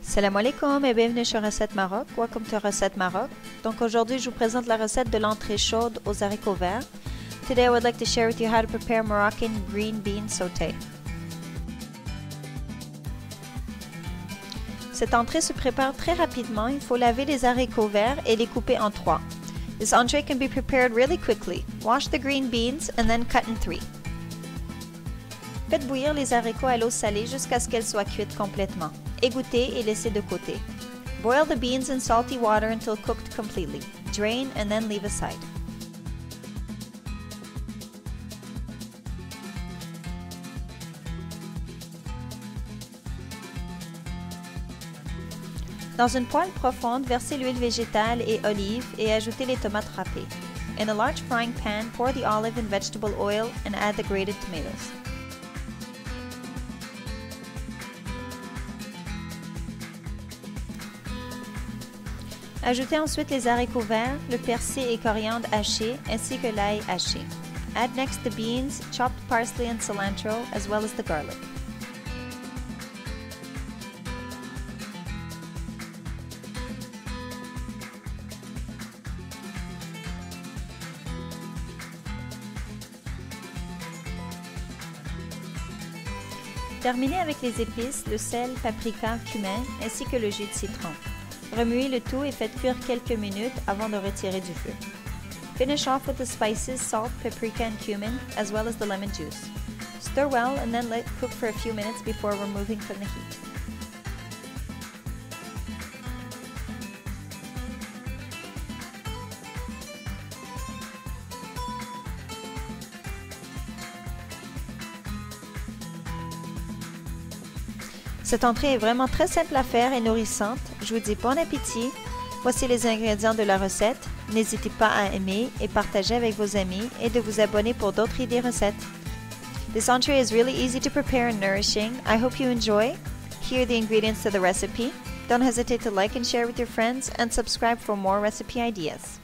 Salam alaikum et bienvenue sur Recette Maroc. Welcome to Recette Maroc. Donc aujourd'hui, je vous présente la recette de l'entrée chaude aux haricots verts. Today I would like to share with you how to prepare Moroccan green bean sauté. Cette entrée se prépare très rapidement. Il faut laver les haricots verts et les couper en trois. This entree can be prepared really quickly. Wash the green beans and then cut in three. Faites bouillir les haricots à l'eau salée jusqu'à ce qu'elles soient cuites complètement. Égouttez et laissez de côté. Boil the beans in salty water until cooked completely. Drain and then leave aside. Dans une poêle profonde, versez l'huile végétale et olive et ajoutez les tomates râpées. In a large frying pan, pour the olive and vegetable oil and add the grated tomatoes. Ajoutez ensuite les haricots verts, le persil et coriandre hachés, ainsi que l'ail haché. Add next the beans, chopped parsley and cilantro, as well as the garlic. Terminez avec les épices, le sel, paprika, cumin, ainsi que le jus de citron. Remuez le tout et faites cuire quelques minutes avant de retirer du feu. Finish off with the spices, salt, paprika and cumin, as well as the lemon juice. Stir well and then let cook for a few minutes before removing from the heat. Cette entrée est vraiment très simple à faire et nourrissante. Je vous dis bon appétit. Voici les ingrédients de la recette. N'hésitez pas à aimer et partager avec vos amis et de vous abonner pour d'autres idées recettes. This entree is really easy to prepare and nourishing. I hope you enjoy. Here are the ingredients to the recipe. Don't hesitate to like and share with your friends and subscribe for more recipe ideas.